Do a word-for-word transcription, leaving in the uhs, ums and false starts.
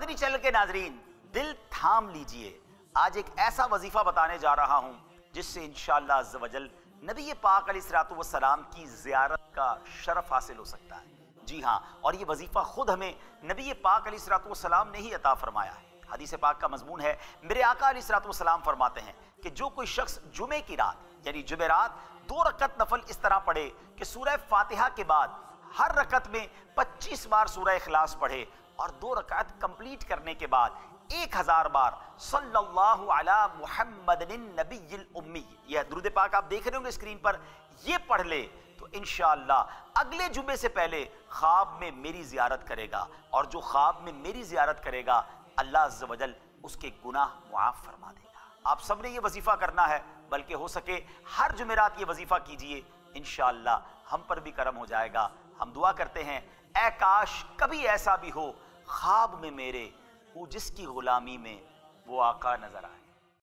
مدنی channel کے ناظرین دل تھام لیجئے، آج ایک ایسا وظیفہ بتانے جا رہا ہوں جس سے انشاءاللہ عز و جل نبی پاک علیہ الصلوۃ والسلام کی زیارت کا شرف حاصل ہو سکتا ہے۔ جی ہاں، اور یہ وظیفہ خود ہمیں نبی پاک علیہ الصلوۃ والسلام نے ہی عطا فرمایا ہے۔ حدیث پاک کا مضمون ہے، میرے آقا علیہ الصلوۃ والسلام فرماتے ہیں کہ جو کوئی شخص جمعے کی رات یعنی جمعرات دو رکعت نفل اس طرح پڑھے کہ سورہ فاتحہ کے بعد ہر رکعت میں پچیس بار سورہ اخلاص پڑھے اور دو رکعت کمپلیٹ کرنے کے بعد ایک ہزار بار صلی اللہ علی محمد النبی الامی، یہ درود پاک آپ دیکھ رہے ہوں گے اسکرین پر، یہ پڑھ لے تو انشاءاللہ اگلے جمعے سے پہلے خواب میں میری زیارت کرے گا، اور جو خواب میں میری زیارت کرے گا اللہ عز و جل اس کے گناہ معاف فرما دے گا۔ آپ سب نے یہ وظیفہ کرنا ہے، بلکہ ہو سکے ہر جمعرات یہ وظیفہ کیجئے، انشاءاللہ ہم پر بھی کرم ہو جائے گا۔ ہم دعا کرتے ہیں اے کاش کبھی ایسا بھی ہو خواب میں میرے وہ جس کی غلامی میں وہ آقا نظر آئے۔